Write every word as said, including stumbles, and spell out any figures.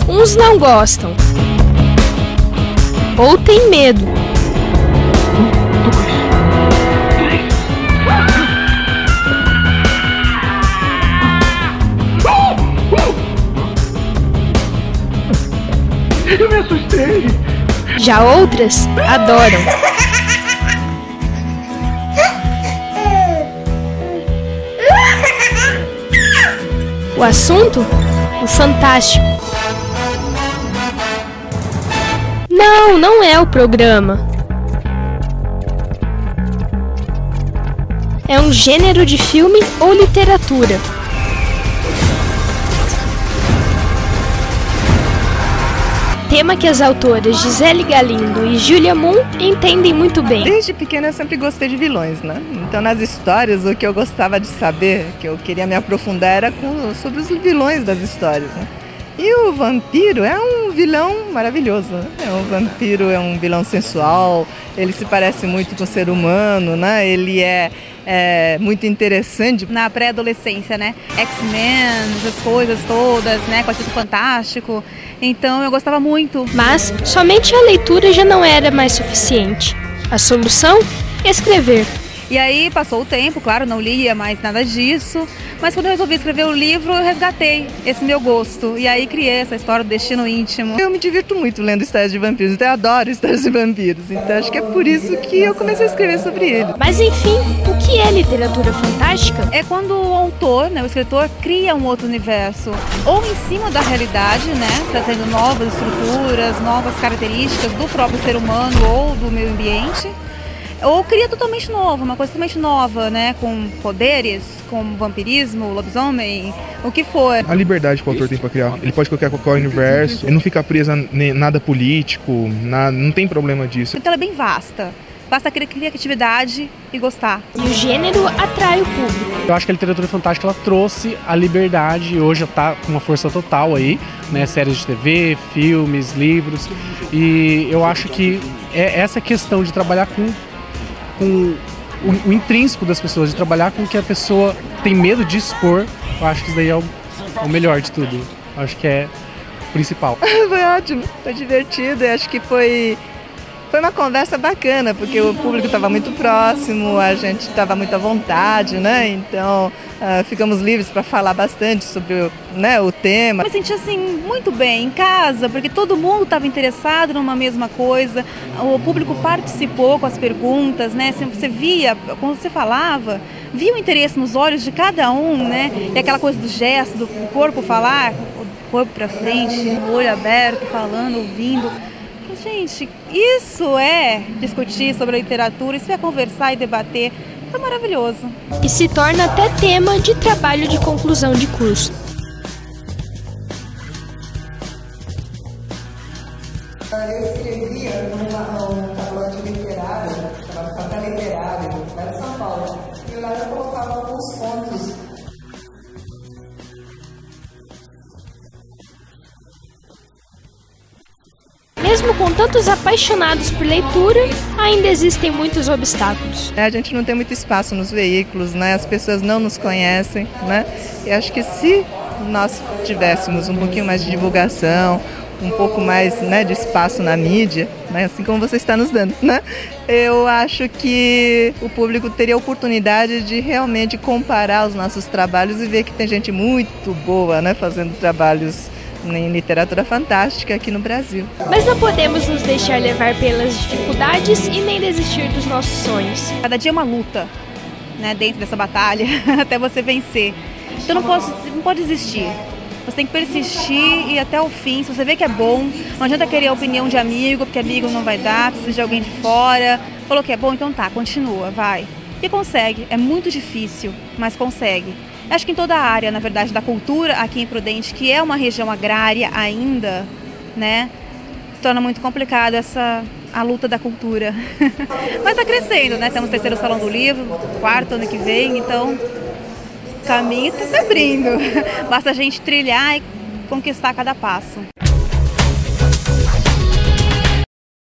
Uns não gostam. Ou tem medo. Eu me assustei. Já outras adoram. O assunto? O fantástico. Não, não é o programa. É um gênero de filme ou literatura. Tema que as autoras Gisele Galindo e Julia Moon entendem muito bem. Desde pequena eu sempre gostei de vilões, né? Então nas histórias o que eu gostava de saber, que eu queria me aprofundar, era com, sobre os vilões das histórias, né? E o vampiro é um vilão maravilhoso, né? É um vampiro é um vilão sensual, ele se parece muito com o ser humano, né? Ele é, é muito interessante. Na pré-adolescência, né? X-Men, essas coisas todas, né? Quarteto Fantástico. Então eu gostava muito. Mas somente a leitura já não era mais suficiente. A solução? Escrever. E aí passou o tempo, claro, não lia mais nada disso, mas quando eu resolvi escrever o livro, eu resgatei esse meu gosto. E aí criei essa história do destino íntimo. Eu me divirto muito lendo histórias de vampiros, então eu adoro histórias de vampiros. Então acho que é por isso que eu comecei a escrever sobre ele. Mas enfim, o que é literatura fantástica? É quando o autor, né, o escritor, cria um outro universo, ou em cima da realidade, né, trazendo novas estruturas, novas características do próprio ser humano ou do meio ambiente. Ou cria totalmente novo, uma coisa totalmente nova, né? Com poderes, com vampirismo, lobisomem, o que for. A liberdade que o autor tem para criar. Ele pode colocar qualquer universo, ele não fica preso a nada político, nada, não tem problema disso. Então ela é bem vasta. Basta criar criatividade e gostar. E o gênero atrai o público. Eu acho que a literatura fantástica ela trouxe a liberdade e hoje está com uma força total aí, né? Séries de T V, filmes, livros. E eu acho que é essa questão de trabalhar com com o, o intrínseco das pessoas, de trabalhar com o que a pessoa tem medo de expor, eu acho que isso daí é o, é o melhor de tudo. Eu acho que é o principal. Foi ótimo, foi divertido, eu acho que foi, foi uma conversa bacana, porque o público estava muito próximo, a gente estava muito à vontade, né? Então uh, ficamos livres para falar bastante sobre o, né, o tema. Eu me senti assim muito bem em casa, porque todo mundo estava interessado numa mesma coisa, o público participou com as perguntas, né? Você via, quando você falava, via o interesse nos olhos de cada um, né? E aquela coisa do gesto, do corpo falar, o corpo para frente, o olho aberto, falando, ouvindo. Gente, isso é discutir sobre a literatura, isso é conversar e debater, é maravilhoso. E se torna até tema de trabalho de conclusão de curso. Eu escrevia num tabloide literário, chamado Café Literário, lá de São Paulo, e lá eu colocava alguns contos. Mesmo com tantos apaixonados por leitura, ainda existem muitos obstáculos. A gente não tem muito espaço nos veículos, né? As pessoas não nos conhecem, né? E acho que se nós tivéssemos um pouquinho mais de divulgação, um pouco mais, né, de espaço na mídia, né, assim como você está nos dando, né? Eu acho que o público teria a oportunidade de realmente comparar os nossos trabalhos e ver que tem gente muito boa, né, fazendo trabalhos em literatura fantástica aqui no Brasil. Mas não podemos nos deixar levar pelas dificuldades e nem desistir dos nossos sonhos. Cada dia é uma luta, né, dentro dessa batalha, até você vencer. Então não pode, não pode desistir. Você tem que persistir e ir até o fim. Se você vê que é bom, não adianta querer a opinião de amigo, porque amigo não vai dar, precisa de alguém de fora. Falou que é bom, então tá, continua, vai. E consegue, é muito difícil, mas consegue. Acho que em toda a área, na verdade, da cultura aqui em Prudente, que é uma região agrária ainda, né, torna muito complicado essa a luta da cultura. Mas está crescendo, né? Temos o terceiro Salão do Livro, quarto ano que vem, então o caminho está se abrindo. Basta a gente trilhar e conquistar cada passo.